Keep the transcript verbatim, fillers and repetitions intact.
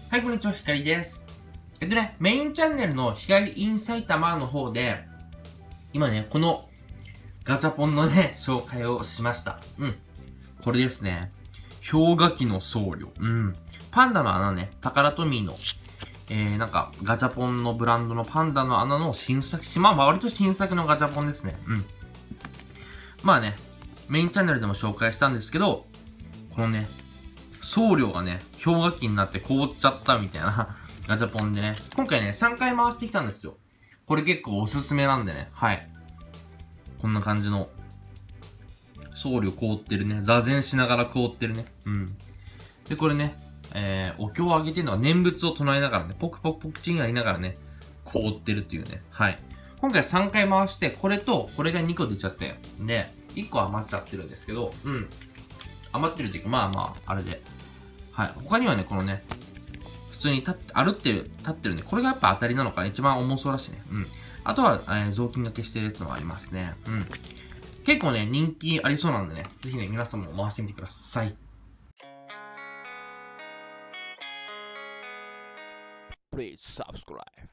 はい、こんにちは、ひかりです。えっとね、メインチャンネルのひかり in 埼玉の方で、今ね、このガチャポンのね、紹介をしました。うん。これですね。氷河期の僧侶。うん。パンダの穴ね、タカラトミーの、えー、なんか、ガチャポンのブランドのパンダの穴の新作、まあ、割と新作のガチャポンですね。うん。まあね、メインチャンネルでも紹介したんですけど、このね、送料がね、氷河期になって凍っちゃったみたいなガチャポンでね、今回ね、さんかい回してきたんですよ。これ結構おすすめなんでね、はい。こんな感じの、送料凍ってるね、座禅しながら凍ってるね。うん。で、これね、えー、お経をあげてるのは念仏を唱えながらね、ポクポクポクチンやりながらね、凍ってるっていうね、はい。今回さんかい回して、これと、これがにこ出ちゃって、で、いっこ余っちゃってるんですけど、うん。余ってるっていうか、まあまあ、あれで。はい。他にはね、このね、普通に立って、歩ってる、立ってるね。これがやっぱ当たりなのかな。一番重そうだしね。うん。あとは、えー、雑巾がけしてるやつもありますね。うん。結構ね、人気ありそうなんでね、ぜひね、皆さんも回してみてください。 Please subscribe.